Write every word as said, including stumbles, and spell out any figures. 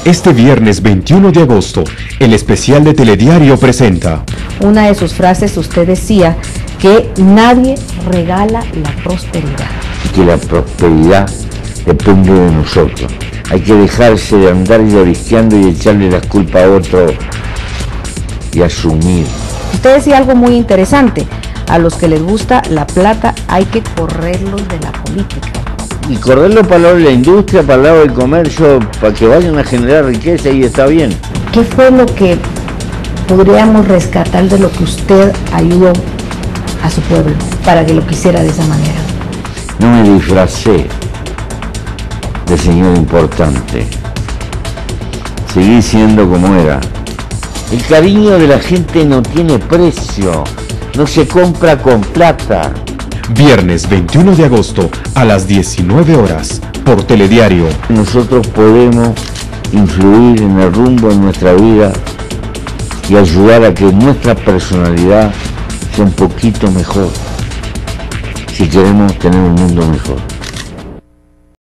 Este viernes veintiuno de agosto, el especial de Telediario presenta. Una de sus frases usted decía que nadie regala la prosperidad. Que la prosperidad depende de nosotros. Hay que dejarse de andar lloriqueando y echarle la culpa a otro y asumir. Usted decía algo muy interesante. A los que les gusta la plata hay que correrlos de la política. Y correrlo para el lado de la industria, para el lado del comercio, para que vayan a generar riqueza y está bien. ¿Qué fue lo que podríamos rescatar de lo que usted ayudó a su pueblo para que lo quisiera de esa manera? No me disfracé de señor importante. Seguí siendo como era. El cariño de la gente no tiene precio. No se compra con plata. Viernes veintiuno de agosto a las diecinueve horas por Telediario. Nosotros podemos influir en el rumbo de nuestra vida y ayudar a que nuestra personalidad sea un poquito mejor si queremos tener un mundo mejor.